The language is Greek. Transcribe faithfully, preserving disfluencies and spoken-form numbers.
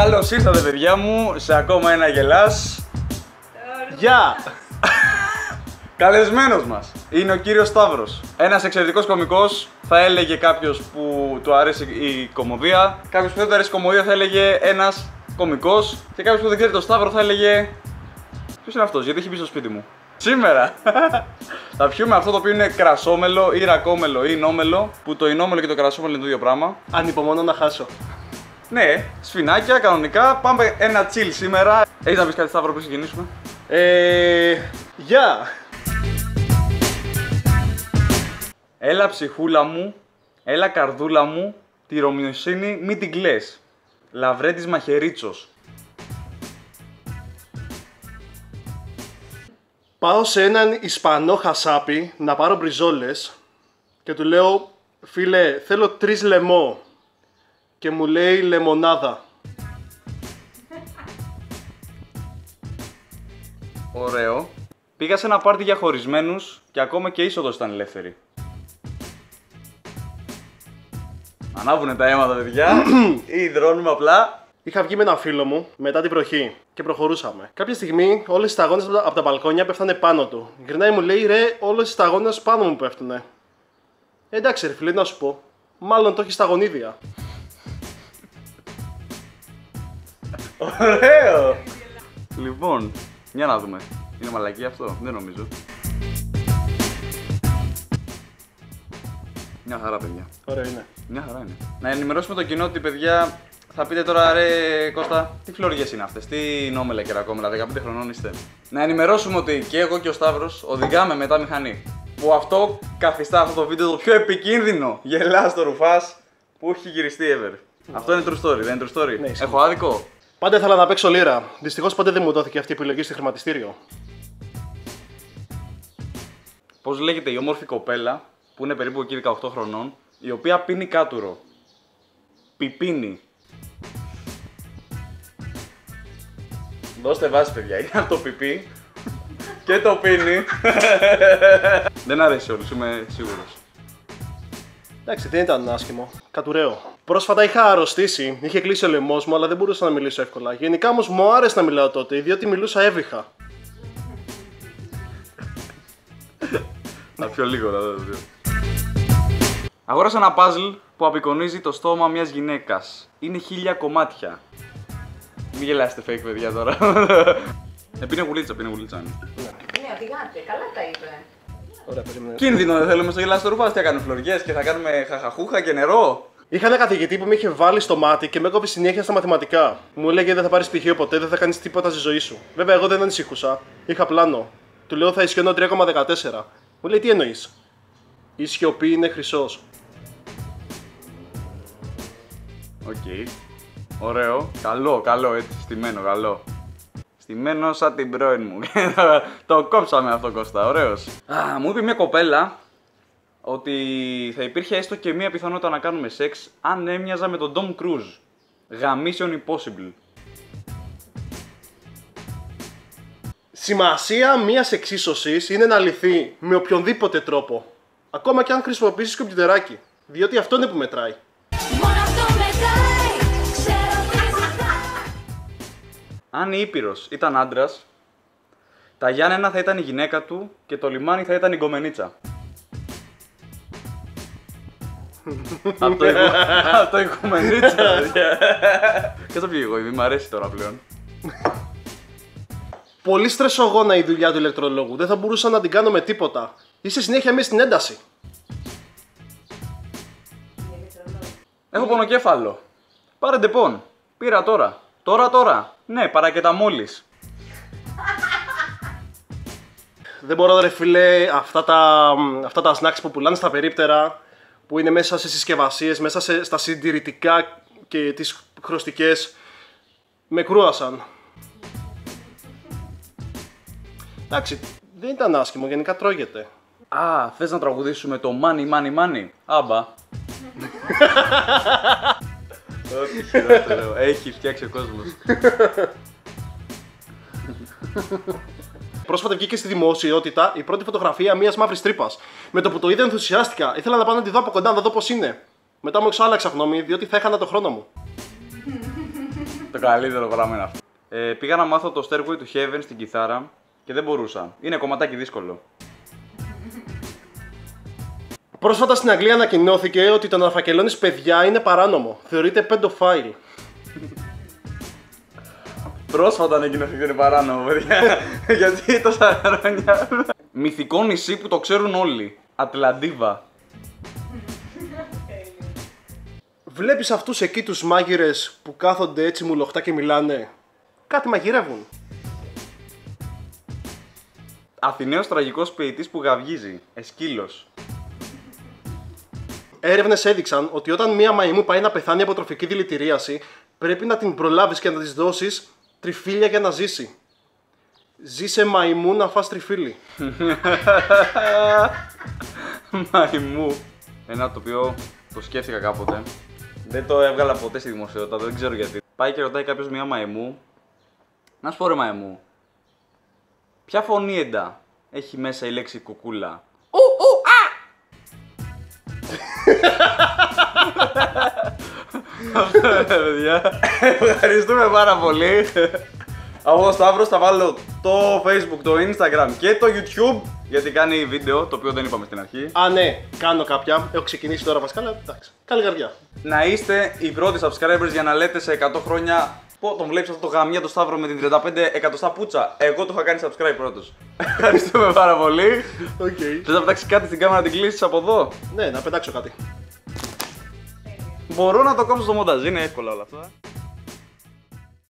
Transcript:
Καλώς ήρθατε παιδιά μου σε ακόμα ένα γελάς. Γεια! Καλεσμένος μας είναι ο κύριος Σταύρος. Ένας εξαιρετικός κωμικός, θα έλεγε κάποιος που του αρέσει η κωμωδία. Κάποιος που δεν του αρέσει η κωμωδία θα έλεγε ένας κωμικός. Και κάποιος που δεν ξέρει τον Σταύρο θα έλεγε... Ποιος είναι αυτός, γιατί έχει μπει στο σπίτι μου. Σήμερα θα πιούμε αυτό το οποίο είναι κρασόμελο ή ρακόμελο ή νόμελο. Που το ινόμελο και το κρασόμελο είναι το ίδιο πράγμα. Ανυπομονώ να χάσω. Ναι, σφινάκια κανονικά. Πάμε ένα chill σήμερα. Έχεις να πεις κάτι, Σταύρο, πριν ξεκινήσουμε? Ε... Γεια! Έλα ψυχούλα μου, έλα καρδούλα μου, τη ρωμιοσύνη μη την κλαις. Λαβρέντης Μαχαιρίτσος. Πάω σε έναν Ισπανό χασάπι να πάρω μπριζόλες και του λέω, φίλε, θέλω τρεις λεμό. Και μου λέει λεμονάδα. Ωραίο. Πήγα σε ένα πάρτι για χωρισμένους και ακόμα και είσοδος ήταν ελεύθερη. Ανάβουνε τα αίματα, παιδιά. Ή δρώνουμε απλά. Είχα βγει με ένα φίλο μου μετά την βροχή και προχωρούσαμε. Κάποια στιγμή όλες οι σταγόνες από τα μπαλκόνια πέφτανε πάνω του. Γυρνάει μου λέει, ρε, όλες οι σταγόνες πάνω μου πέφτουνε. Ε, εντάξει ρε φίλε, να σου πω. Μάλλον το έχει σταγονίδια. Ωραίο! Λοιπόν, για να δούμε. Είναι μαλακία αυτό? Δεν νομίζω. Μια χαρά, παιδιά. Ωραίο είναι. Μια χαρά είναι. Να ενημερώσουμε το κοινό ότι, παιδιά, θα πείτε τώρα, ρε Κώστα, τι φλωριές είναι αυτές, τι νόμελα και ρακόμελα, δεκαπέντε χρονών είστε. Να ενημερώσουμε ότι και εγώ και ο Σταύρος οδηγάμε μετά μηχανή. Που αυτό καθιστά αυτό το βίντεο το πιο επικίνδυνο γελάς το ρουφάς που έχει γυριστεί ever. Αυτό είναι true story, δεν είναι true story? Ναι, έχω άδικο? Πάντα ήθελα να παίξω λίρα. Δυστυχώς ποτέ δεν μου δόθηκε αυτή η επιλογή στο χρηματιστήριο. Πώς λέγεται η όμορφη κοπέλα που είναι περίπου εκεί δεκαοκτώ χρονών, η οποία πίνει κάτουρο? Πιπίνι. Δώστε βάση, παιδιά, είναι από το πιπί και το πίνει. Δεν αρέσει όλους, είμαι σίγουρος. Εντάξει, δεν ήταν άσχημο. Κατουραίο. Πρόσφατα είχα αρρωστήσει, είχε κλείσει ο λαιμός μου, αλλά δεν μπορούσα να μιλήσω εύκολα. Γενικά όμως μου άρεσε να μιλάω τότε, διότι μιλούσα έβυχα. Να πιω λίγο, να δω. Αγόρασα ένα puzzle που απεικονίζει το στόμα μιας γυναίκας. Είναι χίλια κομμάτια. Μην γελάσετε fake, παιδιά, τώρα. Ε, πίνε γουλίτσα, πίνε γουλίτσα. Ναι, οδηγάτε, καλά τα είπε. Ωραία, περίμενε. Κίνδυνο δεν θέλουμε στο γελάστο ρουφάς, τι θα κάνουμε, φλωριές και θα κάνουμε χαχαχούχα και νερό. Είχα ένα καθηγητή που με είχε βάλει στο μάτι και με έκοβε συνέχεια στα μαθηματικά. Μου έλεγε δεν θα πάρεις πτυχίο ποτέ, δεν θα κάνεις τίποτα στη ζωή σου. Βέβαια, εγώ δεν ανησυχούσα. Είχα πλάνο. Του λέω θα ισιώνω τρία κόμμα δεκατέσσερα. Μου λέει τι εννοείς? Η σιωπή είναι χρυσός. Οκ. Okay. Ωραίο. Καλό, καλό, έτσι. Στημένο, καλό. Στημένο σαν την πρώην μου. Το κόψαμε αυτό, Κώστα. Ωραίος. Α, μου είπε μια κοπέλα ότι θα υπήρχε έστω και μια πιθανότητα να κάνουμε σεξ αν έμοιαζα με τον Tom Cruise. Γαμίσιον impossible. Σημασία μιας εξίσωσης είναι να λυθεί με οποιονδήποτε τρόπο. Ακόμα και αν χρησιμοποιήσεις κομπιουτεράκι. Διότι αυτό είναι που μετράει. Αν η Ήπειρος ήταν άντρας, τα Γιάννενα θα ήταν η γυναίκα του και το λιμάνι θα ήταν η γκομενίτσα. Αυτό η γκομενίτσα, παιδιά. Και το πήγω, μη μ' αρέσει τώρα πλέον. Πολύ στρεσογόνα η δουλειά του ηλεκτρολόγου. Δεν θα μπορούσα να την κάνω με τίποτα. Είσαι συνέχεια μέσα στην ένταση. Έχω πονοκέφαλο. Πάρε ντεπών. Πήρα τώρα. Τώρα τώρα. Ναι, παρακεταμόλης. Δεν μπορώ ρε φίλε, αυτά τα, αυτά τα snacks που πουλάνε στα περίπτερα, που είναι μέσα σε συσκευασίες, μέσα σε, στα συντηρητικά και τις χρωστικές, με κρούασαν. Εντάξει, δεν ήταν άσχημο, γενικά τρώγεται. Α, θες να τραγουδήσουμε το money, money, money? Άμπα. Ό,τι χειρότερο. Έχει φτιάξει ο κόσμος. Πρόσφατα βγήκε στη δημοσιότητα η πρώτη φωτογραφία μιας μαύρης τρύπας. Με το που το είδα ενθουσιάστηκα. Ήθελα να πάω να τη δω από κοντά, να δω πώς είναι. Μετά μου εξάλλαξα γνώμη, διότι θα έχανα το χρόνο μου. Το καλύτερο πράγμα είναι αυτό. Ε, πήγα να μάθω το Stairway to Heaven στην κιθάρα και δεν μπορούσα. Είναι κομματάκι δύσκολο. Πρόσφατα στην Αγγλία ανακοινώθηκε ότι το να φακελώνεις παιδιά είναι παράνομο. Θεωρείται pedophile. Πρόσφατα ανακοινώθηκε ότι είναι παράνομο, παιδιά. Γιατί τόσα χρόνια. Μυθικό νησί που το ξέρουν όλοι. Ατλαντίβα. Βλέπεις αυτούς εκεί τους μάγειρες που κάθονται έτσι μουλοχτά και μιλάνε. Κάτι μαγειρεύουν. Αθηναίος τραγικός ποιητής που γαυγίζει. Εσκύλος. Έρευνες έδειξαν ότι όταν μία μαϊμού πάει να πεθάνει από τροφική δηλητηρίαση, πρέπει να την προλάβεις και να της δώσεις τριφύλια για να ζήσει. Ζήσε μαϊμού να φας τριφύλι. Μαϊμού. Ένα το οποίο το σκέφτηκα κάποτε. Δεν το έβγαλα ποτέ στη δημοσιότητα, δεν ξέρω γιατί. Πάει και ρωτάει κάποιος μία μαϊμού. Να σου πω ρε μαϊμού. Ποια φωνήεντα έχει μέσα η λέξη κουκούλα? Ου, ου, α! Αυτό είναι, παιδιά. Ευχαριστούμε πάρα πολύ. Εγώ Σταύρος θα βάλω το Facebook, το Instagram και το YouTube, γιατί κάνει βίντεο, το οποίο δεν είπαμε στην αρχή. Α, ναι, κάνω κάποια. Έχω ξεκινήσει τώρα βασικά, αλλά εντάξει. Καλή καρδιά. Να είστε οι πρώτοι subscribers για να λέτε σε εκατό χρόνια. Πω, τον βλέπεις αυτό το γαμιά το Σταύρο με την τριάντα πέντε εκατοστά πουτσα. Εγώ το είχα κάνει subscribe πρώτος. Ευχαριστούμε πάρα πολύ. Okay. Θες να πετάξεις κάτι στην κάμερα να την κλείσεις από εδώ? Ναι, να πετάξω κάτι. Μπορώ να το κόψω στο μονταζ, είναι εύκολα όλα αυτά.